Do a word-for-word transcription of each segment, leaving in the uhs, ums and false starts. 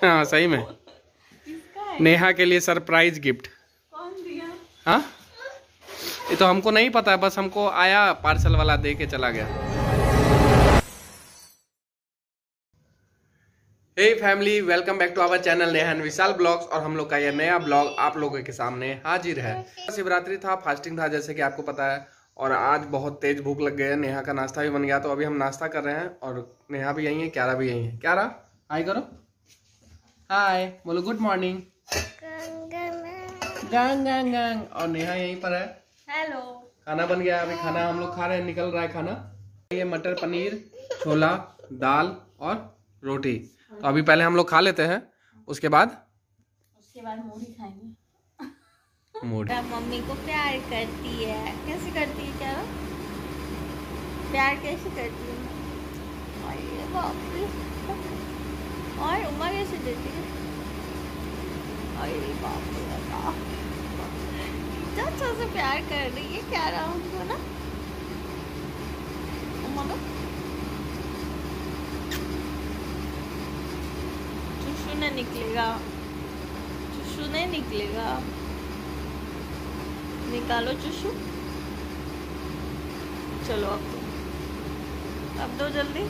हाँ सही में नेहा के लिए सरप्राइज गिफ्ट। कौन दिया? हाँ ये तो हमको नहीं पता है, बस हमको आया पार्सल वाला दे के चला गया। Hey family, welcome back to our channel Neha and Vishal vlogs. और हम लोग का यह नया ब्लॉग आप लोगों के सामने हाजिर है। शिवरात्रि था, फास्टिंग था जैसे कि आपको पता है, और आज बहुत तेज भूख लग गई है। नेहा का नाश्ता भी बन गया, तो अभी हम नाश्ता कर रहे हैं और नेहा भी यही है, क्यारा भी यही है। क्यारा हाय करो, हाय बोलो, गुड मॉर्निंग। गंग गंग गंग। और नेहा यहीं पर है। हेलो। खाना बन गया, अभी खाना हम लोग खा रहे हैं, निकल रहा है खाना। ये मटर पनीर, छोला, दाल और रोटी। तो अभी पहले हम लोग खा लेते हैं, उसके बाद उसके बाद मूढ़ी खाएंगे। मूढ़ी। मम्मी को प्यार करती है। कैसे करती है क्या? प्यार कैसे करती है? अरे बाप रे। और उम्मा कैसे देती है? अरे बाप रे बाप। इतना अच्छा से प्यार कर रही है क्या रहा उनको ना। उम्मा को चुशू नहीं निकलेगा, चुशू नहीं निकलेगा। निकालो चुशू। चलो अब दो, अब दो जल्दी।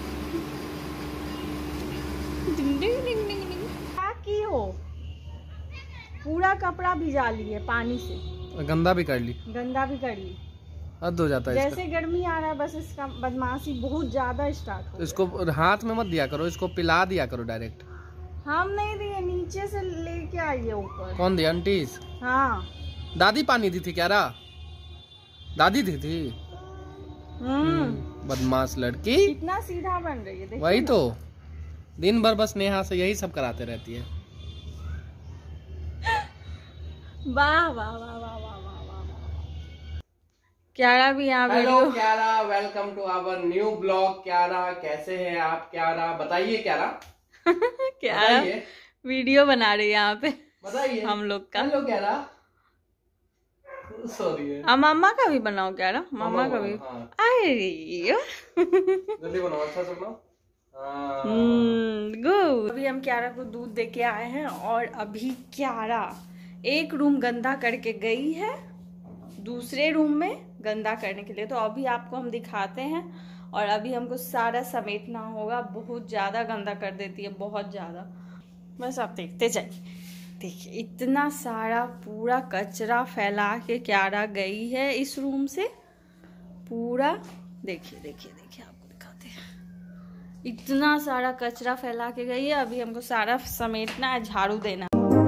डिंग डिंग डिंग डिंग डिंग। क्या की हो? पूरा कपड़ा भिजा लिए पानी से, गंदा भी कर ली, गंदा भी कर ली। हद हो जाता है जैसे गर्मी आ रहा है, बस इसका बदमाशी बहुत ज्यादा स्टार्ट हो। इसको हाथ में मत दिया करो, इसको पिला दिया करो डायरेक्ट। हम नहीं दिए, नीचे से लेके आइए ऊपर। कौन दिया? आंटीज? हाँ दादी पानी दी थी क्या? रा दादी दी थी। हम्म बदमाश लड़की, कितना सीधा बन रही है, देखिए वही ना। तो दिन भर बस नेहा से यही सब कराते रहती है। वाह वाह वाह वाह वाह वाह वाह। क्यारा भी यहाँ hello video. Kiara, welcome to our new vlog. Kiara कैसे हैं आप? क्यारा बताइए, क्यारा क्यारा वीडियो बना रही है यहाँ पे, बताइए हम लोग का। हेलो क्यारा, सॉरी है। अब मम्मा का भी बनाओ क्यारा, मम्मा का भी। हाँ। अरे जल्दी बनाओ, अच्छा से बनाओ। हाँ। गुड। अभी हम क्यारा को दूध दे के आए हैं, और अभी क्यारा एक रूम गंदा करके गई है दूसरे रूम में गंदा करने के लिए। तो अभी आपको हम दिखाते हैं, और अभी हमको सारा समेटना होगा। बहुत ज़्यादा गंदा कर देती है, बहुत ज़्यादा। बस आप देखते जाइए। देखिए इतना सारा पूरा कचरा फैला के क्यारा गई है इस रूम से पूरा। देखिए देखिए देखिए, आपको दिखाते हैं, इतना सारा कचरा फैला के गई है। अभी हमको सारा समेटना है, झाड़ू देना।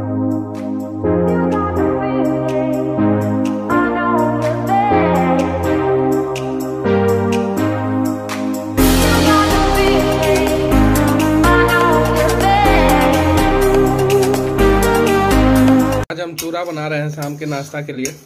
आज हम चूरा बना रहे हैं शाम के नाश्ता के लिए,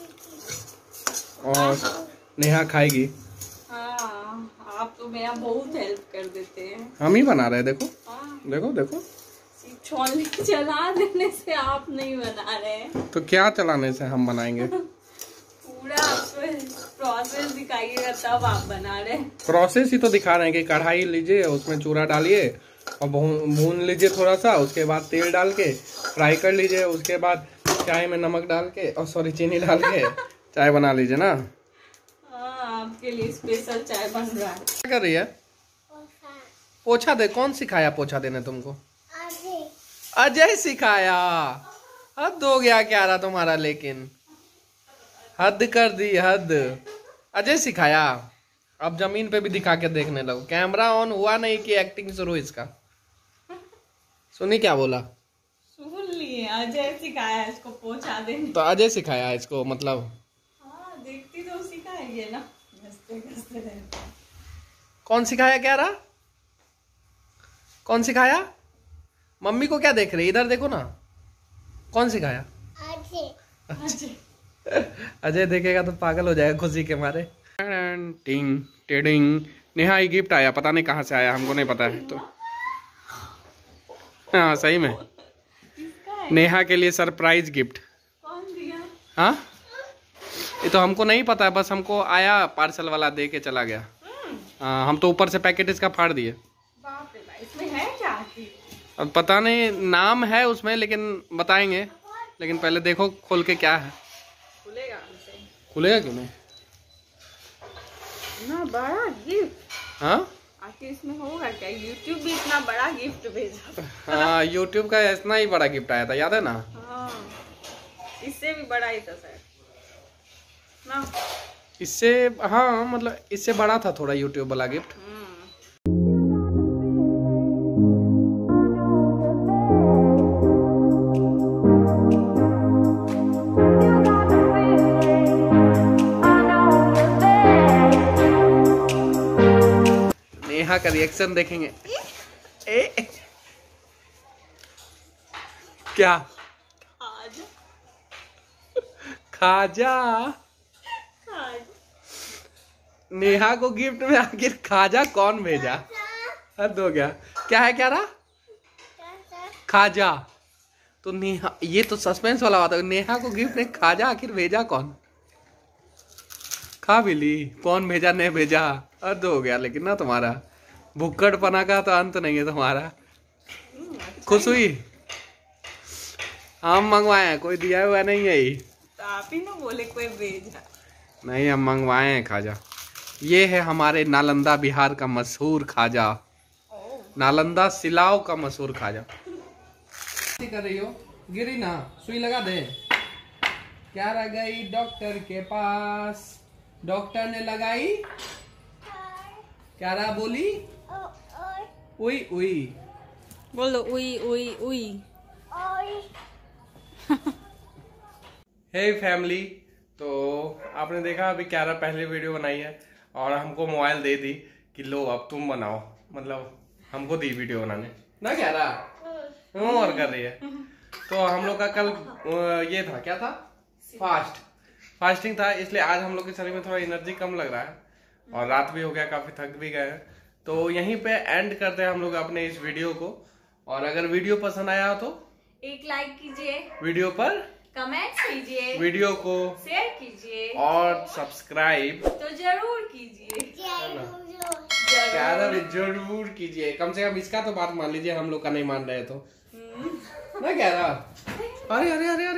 और नेहा खाएगी। हाँ, आप तो मेरा बहुत हेल्प कर देते हैं। हम ही बना रहे हैं, देखो हाँ। देखो देखो। छोले चला देने से आप नहीं बना रहे, तो क्या चलाने से हम बनाएंगे? पूरा प्रोसेस दिखाइएगा तब आप बना रहे। प्रोसेस ही तो दिखा रहे हैं कि कढ़ाई लीजिए, उसमें चूरा डालिए और भून लीजिए थोड़ा सा, उसके बाद तेल डाल के फ्राई कर लीजिए, उसके बाद चाय में नमक डाल के और सॉरी चीनी डाल के चाय बना लीजिए ना। हाँ, आपके लिए स्पेशल चाय बन रहा है। क्या कर रही है? पोछा दे। कौन सिखाया पोछा देने तुमको? अजय सिखाया। हद हो गया क्यारा तुम्हारा, लेकिन हद कर दी हद। अजय सिखाया। अब जमीन पे भी दिखा के देखने लगो। कैमरा ऑन हुआ नहीं कि एक्टिंग शुरू इसका। सुनी क्या बोला? सुन लिए, अजय सिखाया इसको पोछा देने। तो अजय सिखाया इसको, मतलब हाँ, देखती तो सिखाएंगे ना। घसते घसते रहते। कौन सिखाया क्यारा? कौन सिखाया? मम्मी को क्या देख रही? इधर देखो ना। कौन सिखाया? अजय। अजय देखेगा तो पागल हो जाएगा खुशी के मारे। टिंग टेडिंग। नेहा ये गिफ्ट आया, पता नहीं कहाँ से आया, हमको नहीं पता है। तो हाँ सही में नेहा के लिए सरप्राइज गिफ्ट। कौन दिया? हाँ ये तो हमको नहीं पता है, बस हमको आया पार्सल वाला दे के चला गया। हाँ हम तो ऊपर से पैकेट इसका फाड़ दिए। बाप रे बाप, इसमें है क्या? अब पता नहीं नाम है उसमें, लेकिन बताएंगे। लेकिन पहले देखो खोल के क्या है। खुलेगा खुलेगा क्यों नहीं? ना बड़ा गिफ्ट। हाँ आखिर इसमें होगा क्या? यूट्यूब भी इतना बड़ा गिफ्ट भेजा। हाँ यूट्यूब का इतना ही बड़ा गिफ्ट आया था, याद है ना? हाँ इससे भी बड़ा ही था शायद ना। इससे हाँ मतलब इससे बड़ा था थोड़ा यूट्यूब वाला गिफ्ट। नेहा का रिएक्शन देखेंगे। ए, ए, क्या? खाजा। नेहा को गिफ्ट में आखिर खाजा कौन भेजा? हद हो गया। क्या है क्या रहा? खाजा। तो नेहा, ये तो सस्पेंस वाला बात है। नेहा को गिफ्ट में खाजा आखिर भेजा कौन? खा भी ली, कौन भेजा नहीं भेजा हद हो गया। लेकिन ना तुम्हारा भुक्कड़ पना का तो अंत नहीं है तुम्हारा। खुश हुई? हम मंगवाए हैं, कोई दिया हुआ नहीं है। ही तो आप ही ना बोले कोई भेजा। नहीं, हम मंगवाए हैं खाजा। ये है हमारे नालंदा बिहार का मशहूर खाजा, नालंदा सिलाव का मशहूर खाजा। कर रही हो? गिरी ना, सुई लगा दे। क्या रह गई डॉक्टर के पास, डॉक्टर ने लगाई। क्या रहा बोली? उई उई बोलो उई उई उई। हे फैमिली, तो आपने देखा अभी क्यारा पहले वीडियो बनाई है और हमको मोबाइल दे दी कि लो अब तुम बनाओ। मतलब हमको दी वीडियो बनाने ना क्यारा, और कर रही है। तो हम लोग का कल ये था, क्या था, फास्ट फास्टिंग था, इसलिए आज हम लोग के शरीर में थोड़ा एनर्जी कम लग रहा है और रात भी हो गया, काफी थक भी गए हैं। तो यहीं पे एंड करते हैं हम लोग अपने इस वीडियो को। और अगर वीडियो पसंद आया हो तो एक लाइक कीजिए, वीडियो पर कमेंट कीजिए, वीडियो को शेयर कीजिए और सब्सक्राइब तो जरूर कीजिए, जरूर जरूर कीजिए। कम से कम इसका तो बात मान लीजिए, हम लोग का नहीं मान रहे तो ना। कह रहा अरे अरे अरे